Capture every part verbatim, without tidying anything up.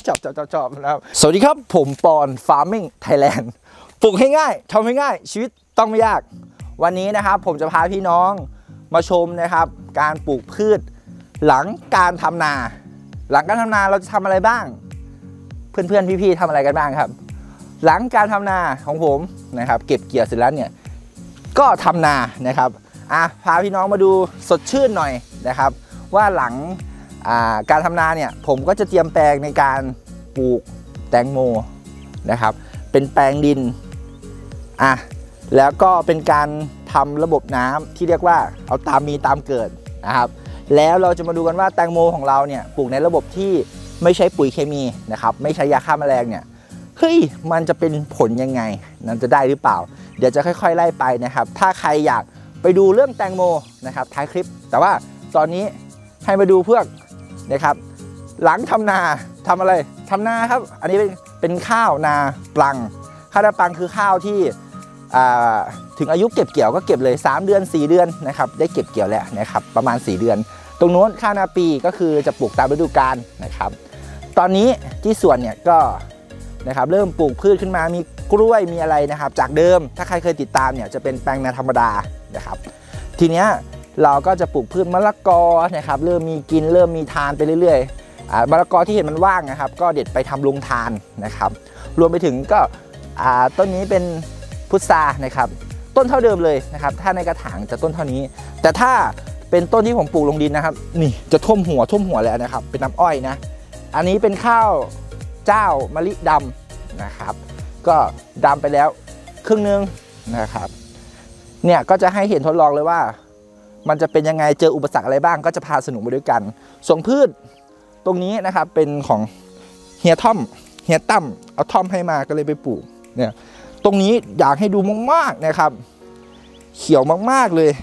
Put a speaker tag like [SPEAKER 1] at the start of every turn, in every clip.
[SPEAKER 1] จอบจอบจอบนะครับสวัสดีครับผมปอน Farming Thailand ปลูกให้ง่ายทำให้ง่ายชีวิตต้องไม่ยากวันนี้นะครับผมจะพาพี่น้องมาชมนะครับการปลูกพืชหลังการทำนาหลังการทำนาเราจะทำอะไรบ้างเพื่อนๆพี่ๆทำอะไรกันบ้างครับหลังการทำนาของผมนะครับเก็บเกี่ยวเสร็จแล้วเนี่ยก็ทำนานะครับอ่ะพาพี่น้องมาดูสดชื่นหน่อยนะครับว่าหลังการทำนาเนี่ยผมก็จะเตรียมแปลงในการปลูกแตงโมนะครับเป็นแปลงดินอ่ะแล้วก็เป็นการทำระบบน้ำที่เรียกว่าเอาตามมีตามเกิดนะครับแล้วเราจะมาดูกันว่าแตงโมของเราเนี่ยปลูกในระบบที่ไม่ใช้ปุ๋ยเคมีนะครับไม่ใช้ยาฆ่าแมลงเนี่ยเฮ้ยมันจะเป็นผลยังไงนั้นจะได้หรือเปล่าเดี๋ยวจะค่อยๆไล่ไปนะครับถ้าใครอยากไปดูเรื่องแตงโมนะครับท้ายคลิปแต่ว่าตอนนี้ให้มาดูเพื่อนะครับหลังทำนาทำอะไรทำนาครับอันนี้เป็นเป็นข้าวนาปลังข้าวนาปลังคือข้าวที่ถึงอายุเก็บเกี่ยวก็เก็บเลยสามเดือนสี่เดือนนะครับได้เก็บเกี่ยวแล้วนะครับประมาณสี่เดือนตรงโน้นข้าวนาปีก็คือจะปลูกตามฤดูกาลนะครับตอนนี้ที่สวนเนี่ยก็นะครับเริ่มปลูกพืชขึ้นมามีกล้วยมีอะไรนะครับจากเดิมถ้าใครเคยติดตามเนี่ยจะเป็นแปลงนาธรรมดานะครับทีเนี้ยเราก็จะปลูกพืชมะละกอนะครับเริ่มมีกินเริ่มมีทานไปเรื่อยๆอ่ามะละกอที่เห็นมันว่างนะครับก็เด็ดไปทำลงทานนะครับรวมไปถึงก็อ่าต้นนี้เป็นพุทรานะครับต้นเท่าเดิมเลยนะครับถ้าในกระถางจะต้นเท่านี้แต่ถ้าเป็นต้นที่ผมปลูกลงดินนะครับนี่จะท่วมหัวท่วมหัวแล้วนะครับเป็นน้ำอ้อยนะอันนี้เป็นข้าวเจ้ามะลิดำนะครับก็ดำไปแล้วครึ่งนึงนะครับเนี่ยก็จะให้เห็นทดลองเลยว่ามันจะเป็นยังไงเจออุปสรรคอะไรบ้างก็จะพาสนุกไปด้วยกันส่วนพืชตรงนี้นะครับเป็นของเฮียท่อมเฮียตั้มเอาท่อมให้มาก็เลยไปปลูกเนี่ยตรงนี้อยากให้ดูมากๆนะครับเขียวมากๆเลย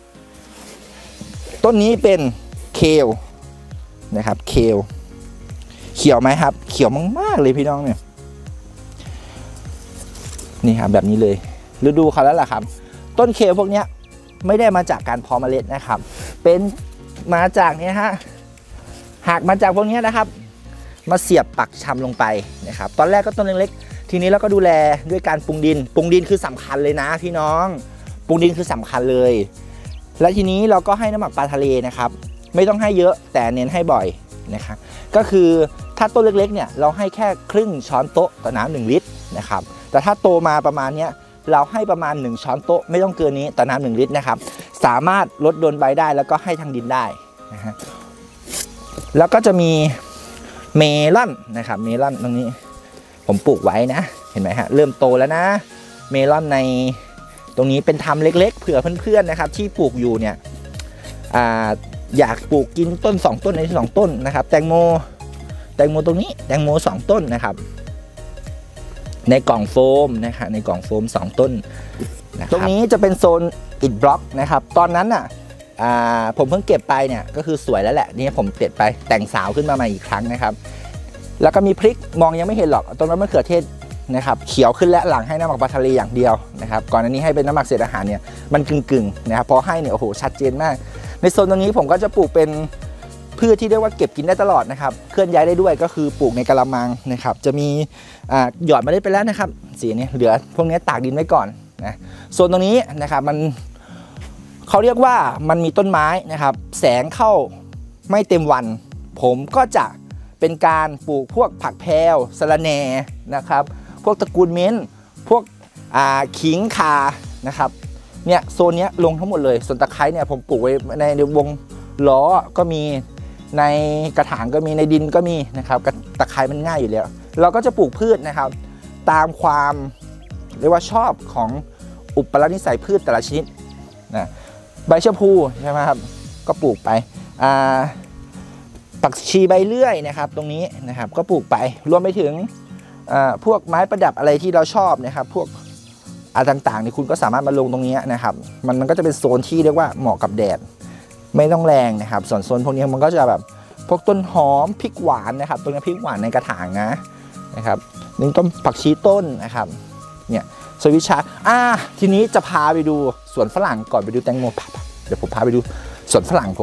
[SPEAKER 1] ต้นนี้เป็นเคลนะครับเคลเขียวไหมครับเขียวมากๆเลยพี่น้องเนี่ยนี่ครับแบบนี้เลยฤดูเขาแล้วล่ะครับต้นเคลพวกนี้ไม่ได้มาจากการเพาะเมล็ดนะครับเป็นมาจากนี้ฮะหากมาจากพวกนี้นะครับมาเสียบปักชำลงไปนะครับตอนแรกก็ต้นเล็กๆทีนี้เราก็ดูแลด้วยการปรุงดินปรุงดินคือสำคัญเลยนะพี่น้องปรุงดินคือสำคัญเลยและทีนี้เราก็ให้น้ำหมักปลาทะเลนะครับไม่ต้องให้เยอะแต่เน้นให้บ่อยนะครับก็คือถ้าต้นเล็กๆเนี่ยเราให้แค่ครึ่งช้อนโต๊ะต่อน้ำหนึ่งลิตรนะครับแต่ถ้าโตมาประมาณนี้เราให้ประมาณหนึ่งช้อนโต๊ะไม่ต้องเกินนี้ต่อน้ำหนึ่งลิตรนะครับสามารถลดโดนใบได้แล้วก็ให้ทางดินได้นะฮะแล้วก็จะมีเมลอนนะครับเมลอนตรงนี้ผมปลูกไว้นะเห็นไหมฮะเริ่มโตแล้วนะเมลอนในตรงนี้เป็นทำเล็กๆเผื่อเพื่อนๆนะครับที่ปลูกอยู่เนี่ย อ, อยากปลูกกินต้นสองต้นในสองต้นนะครับแตงโมแตงโมตรงนี้แตงโมสองต้นนะครับในกล่องโฟมนะครับในกล่องโฟมสองต้นตรงนี้จะเป็นโซนอิฐบล็อกนะครับตอนนั้นน่ะผมเพิ่งเก็บไปเนี่ยก็คือสวยแล้วแหละนี่ผมเปลี่ยนไปแต่งสาวขึ้นมาใหม่อีกครั้งนะครับแล้วก็มีพริกมองยังไม่เห็นหรอกตรงนั้นมะเขือเทศนะครับเขียวขึ้นและหลังให้น้ำหมักปลาทะเลอย่างเดียวนะครับก่อนอันนี้ให้เป็นน้ำหมักเศษอาหารเนี่ยมันกึ่งๆนะครับพอให้เนี่ยโอ้โหชัดเจนมากในโซนตรงนี้ผมก็จะปลูกเป็นพืชที่เรียกว่าเก็บกินได้ตลอดนะครับเคลื่อนย้ายได้ด้วยก็คือปลูกในกะละมังนะครับจะมีหยอดมาได้ไปแล้วนะครับสีนี้เหลือพวกนี้ตากดินไว้ก่อนนะโซนตรงนี้นะครับมันเขาเรียกว่ามันมีต้นไม้นะครับแสงเข้าไม่เต็มวันผมก็จะเป็นการปลูกพวกผักแพรวสะระแหน่นะครับพวกตระกูลเม้นพวกขิงข่านะครับเนี่ยโซนนี้ลงทั้งหมดเลยส่วนตะไคร้เนี่ยผมปลูกไว้ในวงล้อก็มีในกระถางก็มีในดินก็มีนะครับตะไคร้มันง่ายอยู่แล้วเราก็จะปลูกพืชนะครับตามความเรียกว่าชอบของอุปนิสัยพืชแต่ละชนิดนะใบชะพูใช่ไหมครับก็ปลูกไปผักชีใบเลื่อยนะครับตรงนี้นะครับก็ปลูกไปรวมไปถึงพวกไม้ประดับอะไรที่เราชอบนะครับพวกอะไรต่างๆนี่คุณก็สามารถมาลงตรงนี้นะครับมันมันก็จะเป็นโซนที่เรียกว่าเหมาะกับแดดไม่ต้องแรงนะครับส่วนโซนพวกนี้มันก็จะแบบพวกต้นหอมพริกหวานนะครับตรงนี้พริกหวานในกระถางนะนะครับนี่ต้นผักชีต้นนะครับเนี่ยสวิชาอ่าทีนี้จะพาไปดูสวนฝรั่งก่อนไปดูแตงโมเดี๋ยวผมพาไปดูสวนฝรั่งผม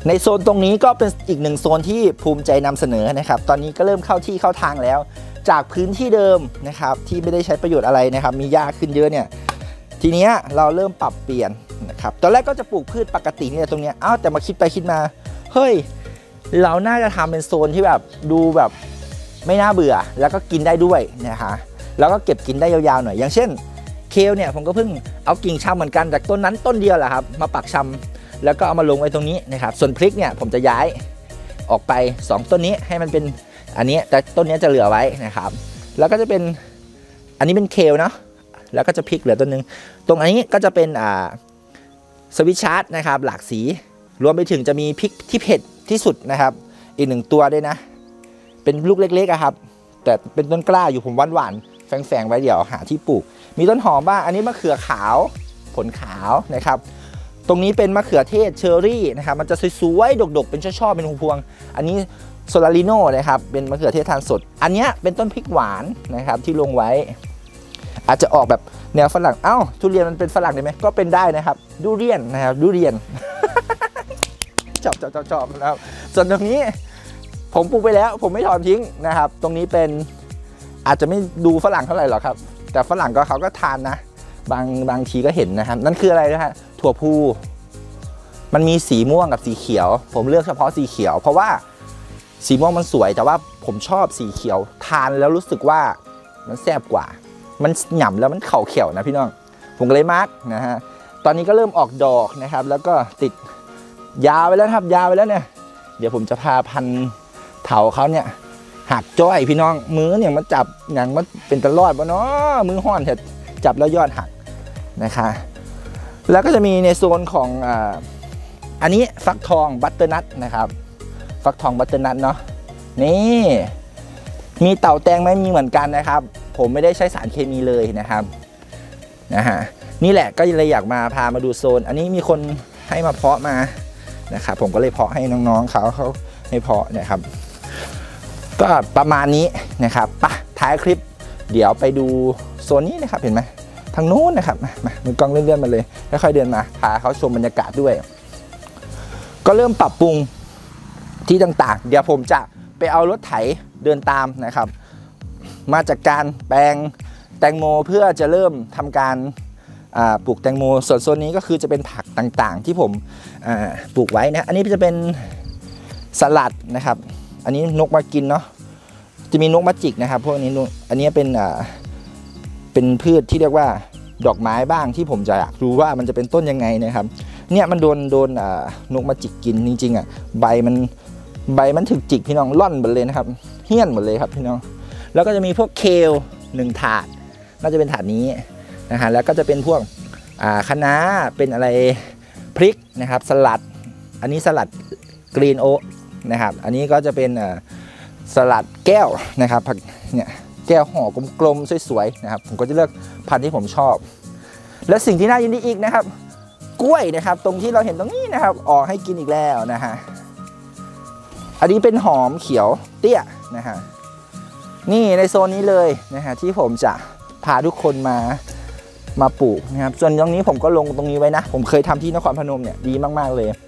[SPEAKER 1] ในโซนตรงนี้ก็เป็นอีกหนึ่งโซนที่ภูมิใจนำเสนอนะครับตอนนี้ก็เริ่มเข้าที่เข้าทางแล้วจากพื้นที่เดิมนะครับที่ไม่ได้ใช้ประโยชน์อะไรนะครับมีหญ้าขึ้นเยอะเนี่ยทีนี้เราเริ่มปรับเปลี่ยนนะครับตอนแรกก็จะปลูกพืชปกตินี่แหละตรงนี้อ้าวแต่มาคิดไปคิดมาเฮ้ยเราน่าจะทำเป็นโซนที่แบบดูแบบไม่น่าเบื่อแล้วก็กินได้ด้วยนะคะแล้วก็เก็บกินได้ยาวๆหน่อยอย่างเช่นเคลเนี่ยผมก็เพิ่งเอากิ่งชำเหมือนกันจากต้นนั้นต้นเดียวแหละครับมาปักชำแล้วก็เอามาลงไว้ตรงนี้นะครับส่วนพริกเนี่ยผมจะย้ายออกไปสองต้นนี้ให้มันเป็นอันนี้แต่ต้นนี้จะเหลือไว้นะครับแล้วก็จะเป็นอันนี้เป็นเคลเนาะแล้วก็จะพริกเหลือต้นนึงตรงอันนี้ก็จะเป็นอ่าสวิตชาร์ดนะครับหลากสีรวมไปถึงจะมีพริกที่เผ็ดที่สุดนะครับอีกหนึ่งตัวด้วยนะเป็นลูกเล็กๆอะครับแต่เป็นต้นกล้าอยู่ผมหวานๆแฝงๆไว้เดี๋ยวหาที่ปลูกมีต้นหอมบ้างอันนี้มะเขือขาวผลขาวนะครับตรงนี้เป็นมะเขือเทศเชอร์รี่นะครับมันจะสวยๆดกๆเป็นช่อๆเป็นพวงๆอันนี้โซลาริโน่นะครับเป็นมะเขือเทศทานสดอันนี้เป็นต้นพริกหวานนะครับที่ลงไว้อาจจะออกแบบแนวฝรั่งเอ้าทุเรียนมันเป็นฝรั่งได้ไหมก็เป็นได้นะครับดูเรียนนะครับดูเรียน ชอบชอบชอบนะครับส่วนตรงนี้ผมปลูกไปแล้วผมไม่ถอนทิ้งนะครับตรงนี้เป็นอาจจะไม่ดูฝรั่งเท่าไหร่หรอกครับแต่ฝรั่งก็เขาก็ทานนะบางบางทีก็เห็นนะครับนั่นคืออะไรนะฮะถั่วพูมันมีสีม่วงกับสีเขียวผมเลือกเฉพาะสีเขียวเพราะว่าสีม่วงมันสวยแต่ว่าผมชอบสีเขียวทานแล้วรู้สึกว่ามันแซ่บกว่ามันหย่ำแล้วมันเข่าเขียวนะพี่น้องผมก็เลยมาร์กนะฮะตอนนี้ก็เริ่มออกดอกนะครับแล้วก็ติดยาวไปแล้วครับยาวไปแล้วเนี่ยเดี๋ยวผมจะพาพันเถาเขาเนี่ยหักจ้อยพี่น้องมือเนี่ยมันจับอย่างมันเป็นตลอดวะเนาะมือห่อนเถอะจับแล้วยอดหักนะคะแล้วก็จะมีในโซนของอ่าอันนี้ฟักทองบัตเตอร์นัทนะครับฟักทองบัตเตอร์นัทเนาะนี่มีเต่าแตงไหมมีเหมือนกันนะครับผมไม่ได้ใช้สารเคมีเลยนะครับนะฮะนี่แหละก็เลยอยากมาพามาดูโซนอันนี้มีคนให้มาเพาะมานะครับผมก็เลยเพาะให้น้องๆเขาเขาให้เพาะนะครับก็ประมาณนี้นะครับปะท้ายคลิปเดี๋ยวไปดูโซนนี้นะครับเห็นไหมทางนู้นนะครับมามือกล้องเลื่อนๆมาเลยค่อยๆเดินมาพาเขาชมบรรยากาศด้วยก็เริ่มปรับปรุงที่ต่างๆเดี๋ยวผมจะไปเอารถไถเดินตามนะครับมาจากการแปลงแตงโมเพื่อจะเริ่มทำการปลูกแตงโมส่วนโซนนี้ก็คือจะเป็นผักต่างๆที่ผมปลูกไว้นะอันนี้จะเป็นสลัดนะครับอันนี้นกมากินเนาะจะมีนกมาจิกนะครับพวกนี้อันนี้เป็นเป็นพืชที่เรียกว่าดอกไม้บ้างที่ผมจะอยากรู้ว่ามันจะเป็นต้นยังไงนะครับเนี่ยมันโดนโดนนกมาจิกกินจริงๆอ่ะใบมันใบมันถึกจิกพี่น้องล่อนหมดเลยนะครับเหี้ยนหมดเลยครับพี่น้องแล้วก็จะมีพวกเคลหนึ่งถาดน่าจะเป็นถาดนี้นะฮะแล้วก็จะเป็นพวกคะน้าเป็นอะไรพริกนะครับสลัดอันนี้สลัดกรีนโอ๊กนะครับอันนี้ก็จะเป็นสลัดแก้วนะครับผักเนี่ยแก้วห่อกลมๆสวยๆนะครับผมก็จะเลือกพันธุ์ที่ผมชอบและสิ่งที่น่ายินดีอีกนะครับกล้วยนะครับตรงที่เราเห็นตรงนี้นะครับออกให้กินอีกแล้วนะฮะอันนี้เป็นหอมเขียวเตี้ยนะฮะนี่ในโซนนี้เลยนะฮะที่ผมจะพาทุกคนมามาปลูกนะครับส่วนตรงนี้ผมก็ลงตรงนี้ไว้นะผมเคยทำที่นครพนมเนี่ยดีมากๆเลย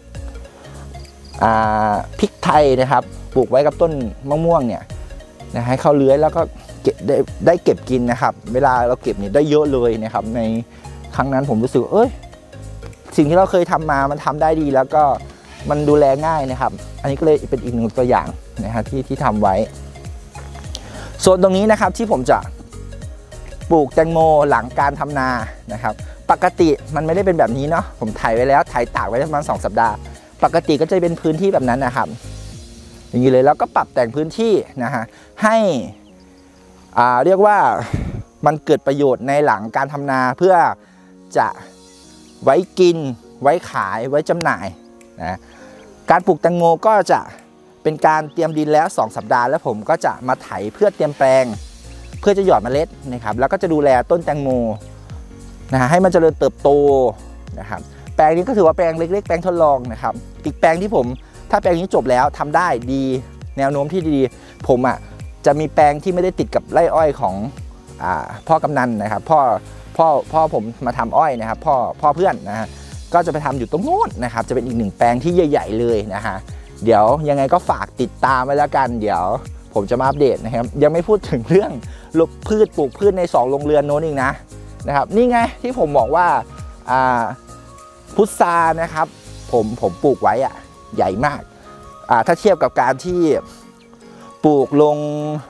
[SPEAKER 1] พริกไทยนะครับปลูกไว้กับต้นมะม่วงเนี่ยนะให้เขาเลื้อยแล้วก็เก็บได้ได้เก็บกินนะครับเวลาเราเก็บเนี่ยได้เยอะเลยนะครับในครั้งนั้นผมรู้สึกเอ้ยสิ่งที่เราเคยทำมามันทำได้ดีแล้วก็มันดูแลง่ายนะครับอันนี้ก็เลยเป็นอีกหนึ่งตัวอย่างนะฮะที่ที่ทำไว้โซนตรงนี้นะครับที่ผมจะปลูกแตงโมหลังการทำนานะครับปกติมันไม่ได้เป็นแบบนี้เนาะผมถ่ายไว้แล้วถ่ายตากไว้ประมาณสองสัปดาห์ปกติก็จะเป็นพื้นที่แบบนั้นนะครับอย่างนี้เลยแล้วก็ปรับแต่งพื้นที่นะฮะให้อ่าเรียกว่ามันเกิดประโยชน์ในหลังการทำนาเพื่อจะไว้กินไว้ขายไว้จำหน่ายนะการปลูกแตงโมก็จะเป็นการเตรียมดินแล้วสองสัปดาห์แล้วผมก็จะมาไถเพื่อเตรียมแปลงเพื่อจะหยอดเมล็ดนะครับแล้วก็จะดูแลต้นแตงโมนะฮะให้มันเจริญเติบโตนะครับแปลงนี้ก็ถือว่าแปลงเล็กๆแปลงทดลองนะครับอีกแปลงที่ผมถ้าแปลงนี้จบแล้วทำได้ดีแนวโน้มที่ดีผมอ่ะจะมีแปลงที่ไม่ได้ติดกับไร่อ้อยของอ่าพ่อกำนันนะครับพ่อพ่อพ่อผมมาทำอ้อยนะครับพ่อพ่อเพื่อนนะฮะก็จะไปทำอยู่ตรงนู้นนะครับจะเป็นอีกหนึ่งแปลงที่ใหญ่ๆเลยนะฮะเดี๋ยวยังไงก็ฝากติดตามไว้แล้วกันเดี๋ยวผมจะมาอัปเดตนะครับยังไม่พูดถึงเรื่องลบพืชปลูกพืชในสองโรงเรือนโน้นอีกนะนะครับนี่ไงที่ผมบอกว่าพุทรานะครับผมผมปลูกไว้อะใหญ่มากถ้าเทียบกับการที่ปลูกลง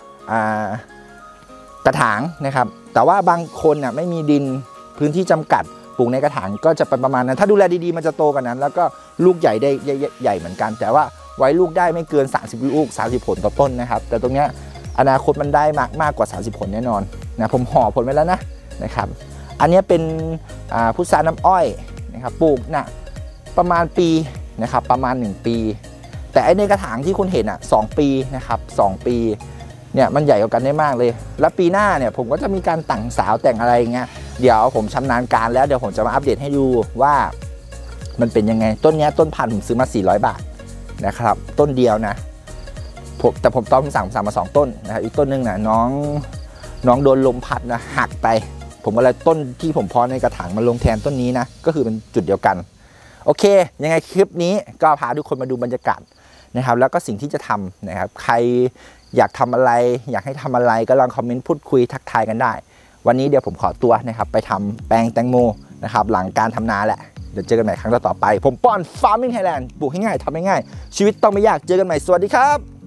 [SPEAKER 1] กระถางนะครับแต่ว่าบางคนน่ะไม่มีดินพื้นที่จำกัดปลูกในกระถางก็จะเป็นประมาณนั้นถ้าดูแลดีๆมันจะโตกว่านั้นแล้วก็ลูกใหญ่ได้ใหญ่เหมือนกันแต่ว่าไว้ลูกได้ไม่เกินสามสิบลูกสามสิบผลต่อต้นนะครับแต่ตรงเนี้ยอนาคตมันได้มากมากกว่าสามสิบผลแน่นอนนะผมห่อผลไว้แล้วนะนะครับอันนี้เป็นพุทราน้ำอ้อยนะครับปลูกนะประมาณปีนะครับประมาณหนึ่งปีแต่ไอ้ในกระถางที่คุณเห็นอ่ะสองปีนะครับสองปีเนี่ยมันใหญ่กว่ากันได้มากเลยแล้วปีหน้าเนี่ยผมก็จะมีการแต่งสาวแต่งอะไรอย่างเงี้ยเดี๋ยวผมชำนาญการแล้วเดี๋ยวผมจะมาอัปเดตให้ดูว่ามันเป็นยังไงต้นนี้ต้นพันธุ์ผมซื้อมาสี่ร้อยบาทนะครับต้นเดียวนะผมแต่ผมตอนผมสั่งสั่งมาสองต้นนะครับอีกต้นนึงนะน้องน้องโดนลมพัดนะหักไปผมก็เลยต้นที่ผมเพาะในกระถางมาลงแทนต้นนี้นะก็คือเป็นจุดเดียวกันโอเคยังไงคลิปนี้ก็พาทุกคนมาดูบรรยากาศนะครับแล้วก็สิ่งที่จะทำนะครับใครอยากทำอะไรอยากให้ทำอะไรก็ลองคอมเมนต์พูดคุยทักทายกันได้วันนี้เดี๋ยวผมขอตัวนะครับไปทำแปลงแตงโมนะครับหลังการทำนาแหละเดี๋ยวเจอกันใหม่ครั้งต่อไปผมป้อน Farming Thailand ปลูกให้ง่ายทำให้ง่ายชีวิตต้องไม่ยากเจอกันใหม่สวัสดีครับ